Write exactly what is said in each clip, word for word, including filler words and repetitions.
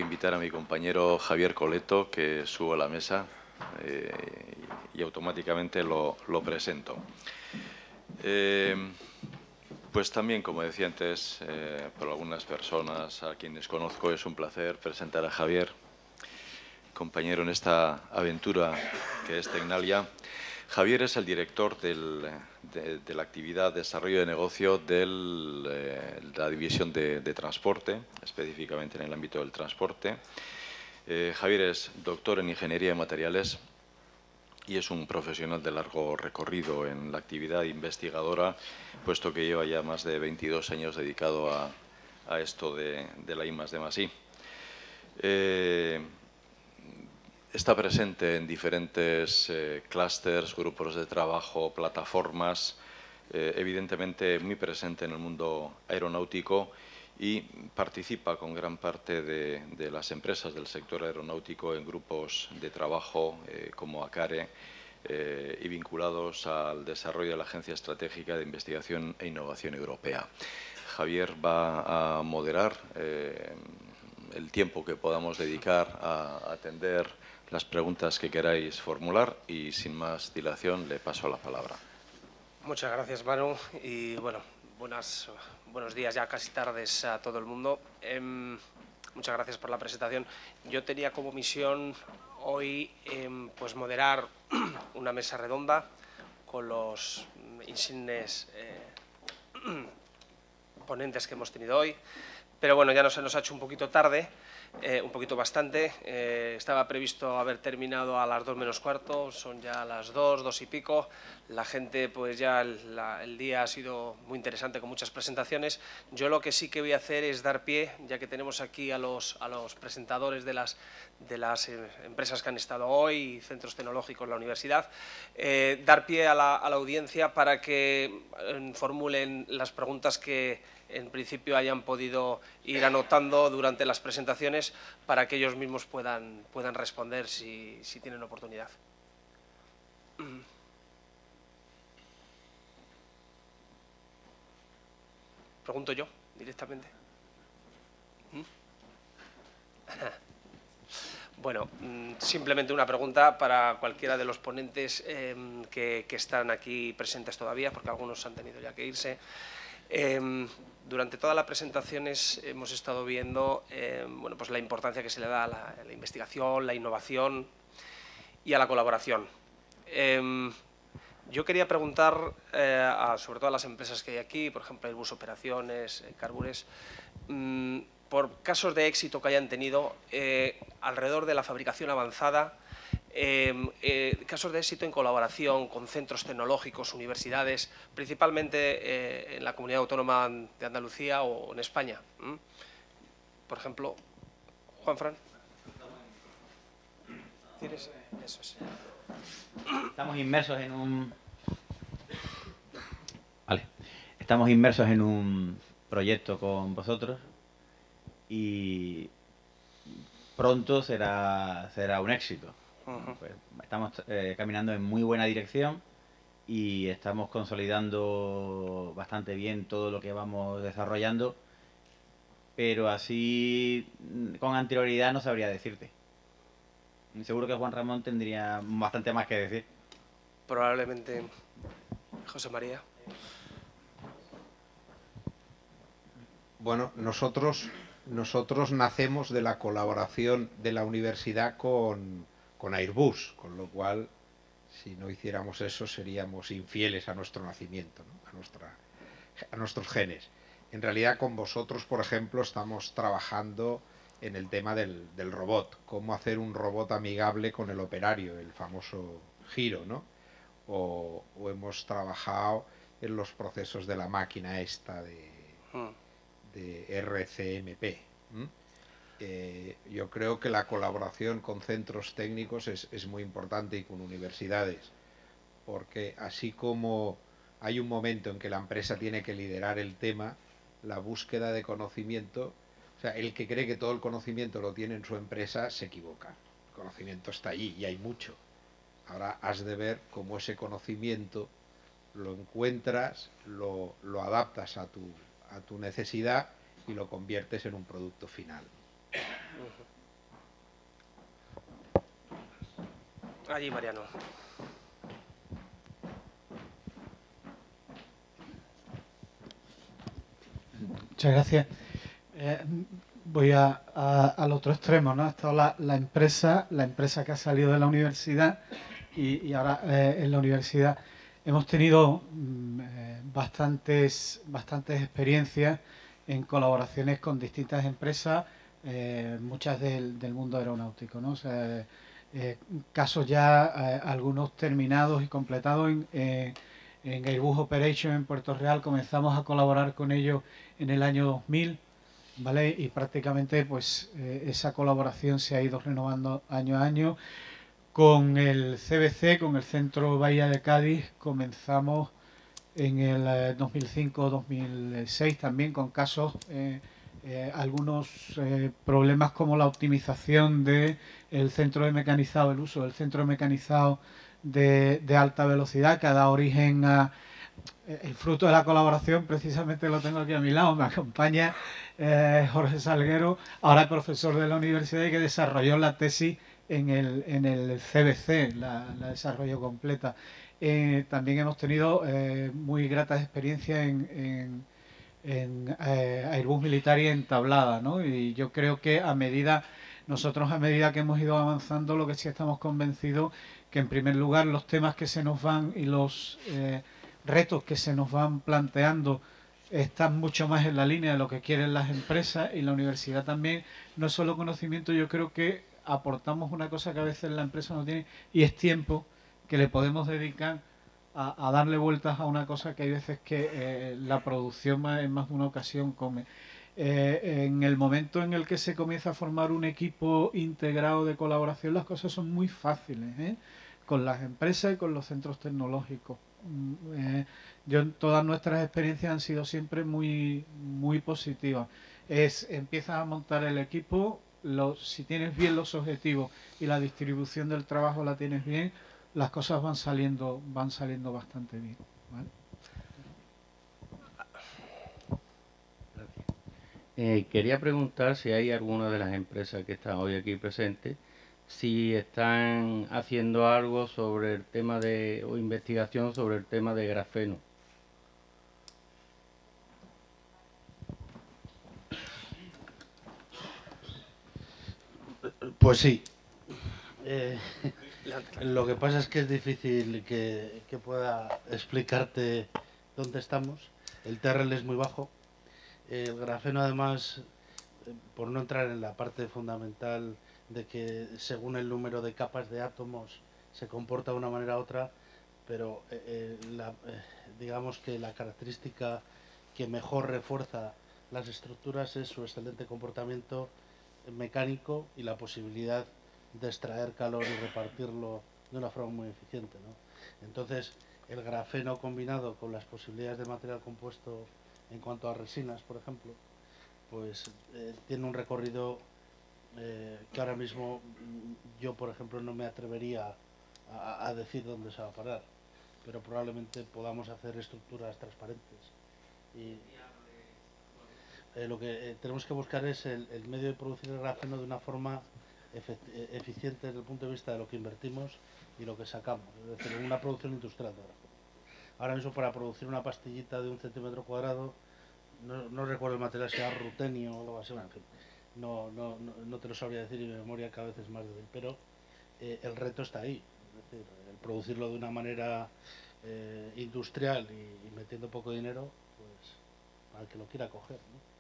invitar a mi compañero Javier Coleto, que subo a la mesa eh, y automáticamente lo, lo presento. Eh, pues también, como decía antes, eh, por algunas personas a quienes conozco, es un placer presentar a Javier, compañero en esta aventura que es Tecnalia. Javier es el director del, de, de la actividad de desarrollo de negocio de eh, la división de, de transporte, específicamente en el ámbito del transporte. Eh, Javier es doctor en Ingeniería de Materiales y es un profesional de largo recorrido en la actividad investigadora, puesto que lleva ya más de veintidós años dedicado a, a esto de, de la I más D más I. Eh, Está presente en diferentes eh, clústeres, grupos de trabajo, plataformas, eh, evidentemente muy presente en el mundo aeronáutico y participa con gran parte de, de las empresas del sector aeronáutico en grupos de trabajo eh, como ACARE eh, y vinculados al desarrollo de la Agencia Estratégica de Investigación e Innovación Europea. Javier va a moderar eh, el tiempo que podamos dedicar a atender las preguntas que queráis formular y sin más dilación le paso la palabra. Muchas gracias, Manu, y bueno, buenas, buenos días, ya casi tardes a todo el mundo. Eh, muchas gracias por la presentación. Yo tenía como misión hoy eh, pues moderar una mesa redonda con los insignes eh, ponentes que hemos tenido hoy, pero bueno, ya no se nos ha hecho un poquito tarde. Eh, un poquito bastante, eh, estaba previsto haber terminado a las dos menos cuarto, son ya las dos, dos y pico, la gente pues ya el, la, el día ha sido muy interesante con muchas presentaciones. Yo lo que sí que voy a hacer es dar pie, ya que tenemos aquí a los, a los presentadores de las, de las eh, empresas que han estado hoy, centros tecnológicos, la universidad, eh, dar pie a la, a la audiencia para que eh, formulen las preguntas que en principio hayan podido ir anotando durante las presentaciones para que ellos mismos puedan, puedan responder si, si tienen oportunidad. Pregunto yo directamente. Bueno, simplemente una pregunta para cualquiera de los ponentes eh, que, que están aquí presentes todavía, porque algunos han tenido ya que irse. Eh, durante todas las presentaciones hemos estado viendo eh, bueno, pues la importancia que se le da a la, a la investigación, la innovación y a la colaboración. Eh, yo quería preguntar, eh, a, sobre todo a las empresas que hay aquí, por ejemplo, Airbus Operaciones, eh, Carbures, mmm, por casos de éxito que hayan tenido eh, alrededor de la fabricación avanzada, Eh, eh, casos de éxito en colaboración con centros tecnológicos, universidades, principalmente eh, en la Comunidad Autónoma de Andalucía o en España. ¿Mm? Por ejemplo, Juanfran. ¿Tienes? Eso es. Estamos inmersos en un... Vale. Estamos inmersos en un proyecto con vosotros y pronto será, será un éxito. Uh-huh. Pues estamos eh, caminando en muy buena dirección y estamos consolidando bastante bien todo lo que vamos desarrollando, pero así con anterioridad no sabría decirte. Seguro que Juan Ramón tendría bastante más que decir. Probablemente José María. Bueno, nosotros, nosotros nacemos de la colaboración de la universidad con... con Airbus, con lo cual, si no hiciéramos eso, seríamos infieles a nuestro nacimiento, ¿no? a, nuestra, a nuestros genes. En realidad, con vosotros, por ejemplo, estamos trabajando en el tema del, del robot, cómo hacer un robot amigable con el operario, el famoso giro, ¿no? O, o hemos trabajado en los procesos de la máquina esta de, de R C M P. ¿Mm? Eh, yo creo que la colaboración con centros técnicos es, es muy importante y con universidades, porque así como hay un momento en que la empresa tiene que liderar el tema, la búsqueda de conocimiento, o sea, el que cree que todo el conocimiento lo tiene en su empresa se equivoca. El conocimiento está allí y hay mucho. Ahora has de ver cómo ese conocimiento lo encuentras, lo, lo adaptas a tu, a tu necesidad y lo conviertes en un producto final. Allí, Mariano. Muchas gracias. Eh, voy a, a, al otro extremo, ¿no? Ha estado la, la empresa, la empresa que ha salido de la universidad y, y ahora eh, en la universidad hemos tenido mm, eh, bastantes, bastantes experiencias en colaboraciones con distintas empresas, eh, muchas del, del mundo aeronáutico, ¿no? O sea, eh, casos ya, eh, algunos terminados y completados en, eh, en Airbus Operation en Puerto Real. Comenzamos a colaborar con ellos en el año dos mil, ¿vale? Y prácticamente pues eh, esa colaboración se ha ido renovando año a año. Con el C B C, con el Centro Bahía de Cádiz, comenzamos en el eh, dos mil cinco dos mil seis también con casos, eh, eh, algunos eh, problemas como la optimización del centro de mecanizado, el uso del centro de mecanizado de, de alta velocidad, que ha dado origen a el fruto de la colaboración. Precisamente lo tengo aquí a mi lado, me acompaña eh, Jorge Salguero, ahora profesor de la universidad y que desarrolló la tesis en el, en el C B C, la, la desarrolló completa. Eh, también hemos tenido eh, muy gratas experiencias en, en, en eh, Airbus Military entablada, ¿no? Y yo creo que a medida, nosotros a medida que hemos ido avanzando, lo que sí estamos convencidos que en primer lugar los temas que se nos van y los eh, retos que se nos van planteando están mucho más en la línea de lo que quieren las empresas, y la universidad también, no es solo conocimiento, yo creo que aportamos una cosa que a veces la empresa no tiene, y es tiempo que le podemos dedicar a, a darle vueltas a una cosa que hay veces que eh, la producción más, en más de una ocasión come. Eh, en el momento en el que se comienza a formar un equipo integrado de colaboración, las cosas son muy fáciles, ¿eh? Con las empresas y con los centros tecnológicos. Eh, yo, todas nuestras experiencias han sido siempre muy, muy positivas. Es, empiezas a montar el equipo, los, si tienes bien los objetivos y la distribución del trabajo la tienes bien, las cosas van saliendo, van saliendo bastante bien, ¿vale? Eh, quería preguntar si hay alguna de las empresas que están hoy aquí presentes, si están haciendo algo sobre el tema de, o investigación sobre el tema de grafeno. Pues sí. Eh, lo que pasa es que es difícil que, que pueda explicarte dónde estamos. El T R L es muy bajo. El grafeno, además, por no entrar en la parte fundamental de que según el número de capas de átomos se comporta de una manera u otra, pero eh, la, eh, digamos que la característica que mejor refuerza las estructuras es su excelente comportamiento mecánico y la posibilidad de extraer calor y repartirlo de una forma muy eficiente, ¿no? Entonces, el grafeno combinado con las posibilidades de material compuesto en cuanto a resinas, por ejemplo, pues eh, tiene un recorrido eh, que ahora mismo yo, por ejemplo, no me atrevería a, a decir dónde se va a parar, pero probablemente podamos hacer estructuras transparentes. Y eh, lo que eh, tenemos que buscar es el, el medio de producir el grafeno de una forma eficiente desde el punto de vista de lo que invertimos y lo que sacamos, es decir, en una producción industrial de grafeno. Ahora mismo, para producir una pastillita de un centímetro cuadrado, no, no recuerdo el material, sea rutenio o algo así, bueno, en fin, no, no, no, no te lo sabría decir, y mi memoria cada vez es más débil, pero eh, el reto está ahí, es decir, el producirlo de una manera eh, industrial y, y metiendo poco dinero, pues para el que lo quiera coger, ¿no?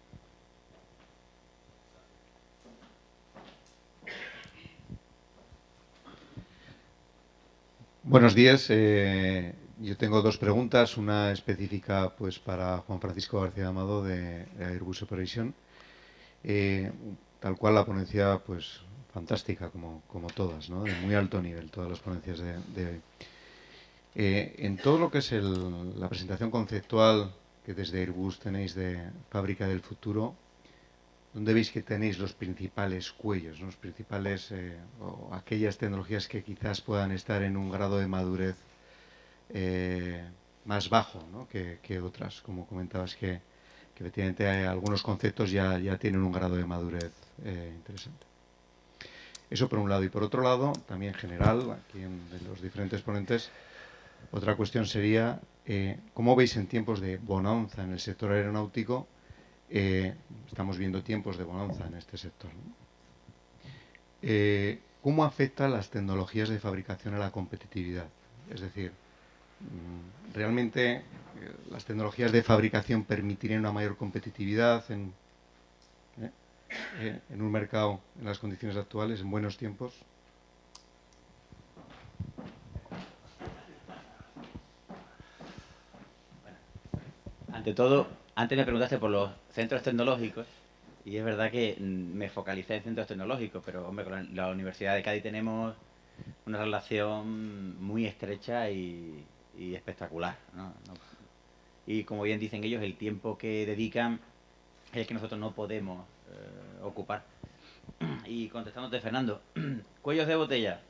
Buenos días. Eh, yo tengo dos preguntas, una específica pues para Juan Francisco García Amado de, de Airbus Operation. Eh, tal cual la ponencia, pues fantástica, como, como todas, ¿no? De muy alto nivel, todas las ponencias de, de hoy. Eh, en todo lo que es el, la presentación conceptual que desde Airbus tenéis de Fábrica del Futuro, ¿dónde veis que tenéis los principales cuellos, ¿no? Los principales, eh, o aquellas tecnologías que quizás puedan estar en un grado de madurez eh, más bajo, ¿no? que, que otras? Como comentabas que, que efectivamente hay algunos conceptos ya, ya tienen un grado de madurez eh, interesante. Eso por un lado. Y por otro lado, también general, aquí en, de los diferentes ponentes, otra cuestión sería, eh, ¿cómo veis en tiempos de bonanza en el sector aeronáutico? Eh, estamos viendo tiempos de bonanza en este sector, ¿no? Eh, ¿Cómo afectan las tecnologías de fabricación a la competitividad? Es decir, ¿realmente eh, las tecnologías de fabricación permitirían una mayor competitividad en, eh, eh, en un mercado en las condiciones actuales, en buenos tiempos? Ante todo, antes me preguntaste por los centros tecnológicos y es verdad que me focalicé en centros tecnológicos, pero hombre, con la, la Universidad de Cádiz tenemos una relación muy estrecha y, y espectacular, ¿no? No, y como bien dicen ellos, el tiempo que dedican es el que nosotros no podemos eh, ocupar. Y contestándote, Fernando, cuellos de botella,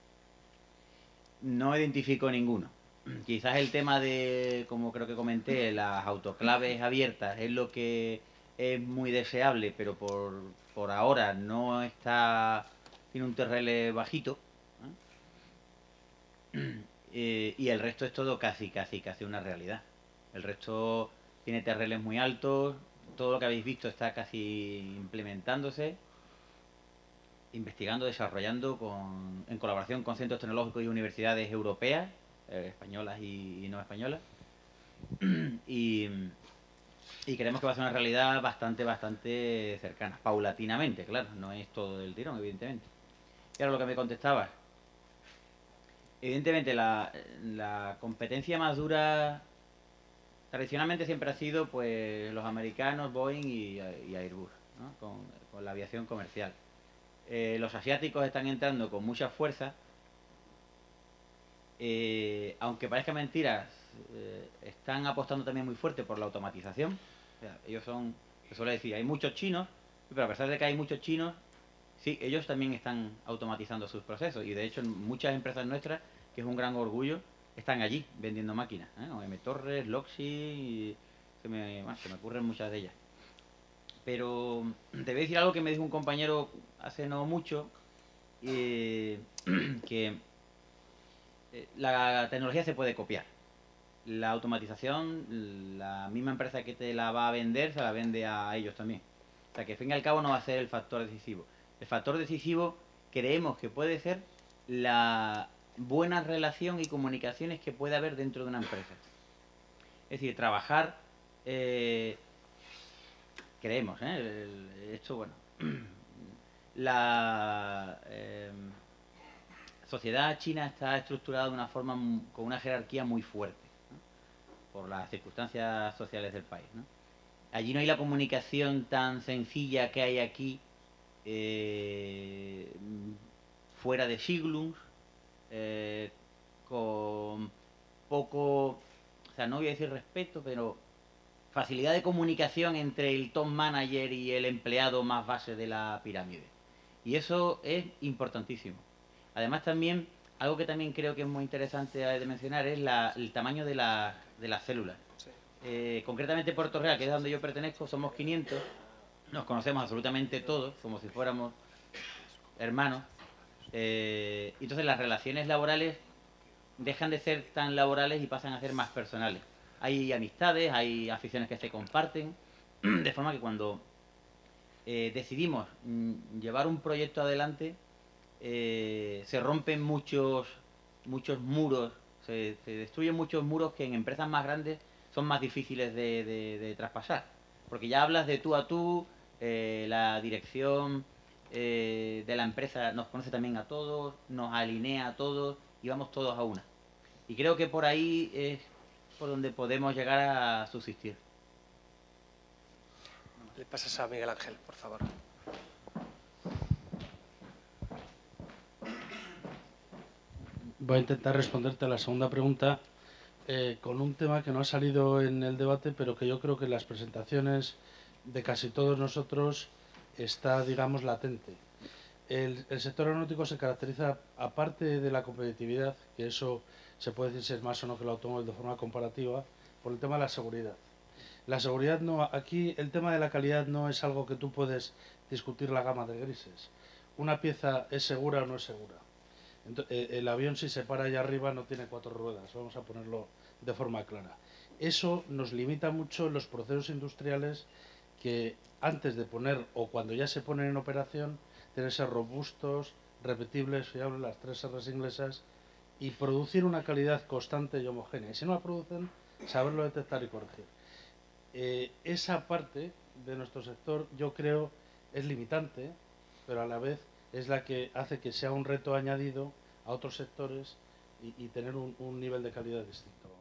no identifico ninguno. Quizás el tema de, como creo que comenté, las autoclaves abiertas es lo que es muy deseable, pero por, por ahora no está, tiene un T R L bajito, ¿eh? Eh, y el resto es todo casi, casi, casi una realidad. El resto tiene T R Ls muy altos, todo lo que habéis visto está casi implementándose, investigando, desarrollando con, en colaboración con centros tecnológicos y universidades europeas, eh, españolas y, y no españolas. y, y creemos que va a ser una realidad bastante, bastante cercana, paulatinamente, claro, no es todo del tirón, evidentemente. Y ahora lo que me contestabas. Evidentemente, la, la competencia más dura tradicionalmente siempre ha sido pues los americanos, Boeing y, y Airbus, ¿no? con, con la aviación comercial. Eh, los asiáticos están entrando con mucha fuerza, eh, aunque parezca mentira, eh, están apostando también muy fuerte por la automatización. O sea, ellos son, se suele decir, hay muchos chinos, pero a pesar de que hay muchos chinos, sí, ellos también están automatizando sus procesos y de hecho muchas empresas nuestras, que es un gran orgullo, están allí vendiendo máquinas, ¿eh? O M Torres, Loxi, y se me, bueno, se me ocurren muchas de ellas. Pero te voy a decir algo que me dijo un compañero hace no mucho, eh, que eh, la tecnología se puede copiar. La automatización, la misma empresa que te la va a vender, se la vende a ellos también. O sea que al fin y al cabo no va a ser el factor decisivo. El factor decisivo creemos que puede ser la buena relación y comunicaciones que puede haber dentro de una empresa. Es decir, trabajar, eh, creemos, ¿eh? El, esto, bueno, la eh, sociedad china está estructurada de una forma, con una jerarquía muy fuerte, ¿no? Por las circunstancias sociales del país, ¿no? Allí no hay la comunicación tan sencilla que hay aquí, eh, fuera de Siglungs, eh, con poco, o sea, no voy a decir respeto, pero facilidad de comunicación entre el top manager y el empleado más base de la pirámide. Y eso es importantísimo. Además también, algo que también creo que es muy interesante de mencionar es la, el tamaño de, la, de las células. Eh, concretamente Puerto Real, que es donde yo pertenezco, somos quinientos, nos conocemos absolutamente todos, como si fuéramos hermanos. Eh, entonces las relaciones laborales dejan de ser tan laborales y pasan a ser más personales. Hay amistades, hay aficiones que se comparten, de forma que cuando eh, decidimos mm, llevar un proyecto adelante, eh, se rompen muchos, muchos muros, se, se destruyen muchos muros que en empresas más grandes son más difíciles de, de, de traspasar. Porque ya hablas de tú a tú, eh, la dirección eh, de la empresa nos conoce también a todos, nos alinea a todos y vamos todos a una. Y creo que por ahí es por donde podemos llegar a subsistir. Le pasas a Miguel Ángel, por favor. Voy a intentar responderte a la segunda pregunta eh, con un tema que no ha salido en el debate, pero que yo creo que en las presentaciones de casi todos nosotros está, digamos, latente. El, el sector aeronáutico se caracteriza, aparte de la competitividad, que eso se puede decir si es más o no que el automóvil de forma comparativa, por el tema de la seguridad. La seguridad no, aquí el tema de la calidad no es algo que tú puedes discutir la gama de grises. una pieza es segura o no es segura. Entonces, el avión, si se para allá arriba, no tiene cuatro ruedas, vamos a ponerlo de forma clara. Eso nos limita mucho los procesos industriales que antes de poner o cuando ya se ponen en operación tienen que ser robustos, repetibles, fiables, las tres R's inglesas, y producir una calidad constante y homogénea. Y si no la producen, saberlo detectar y corregir. Eh, esa parte de nuestro sector yo creo es limitante, pero a la vez es la que hace que sea un reto añadido a otros sectores y, y tener un, un nivel de calidad distinto.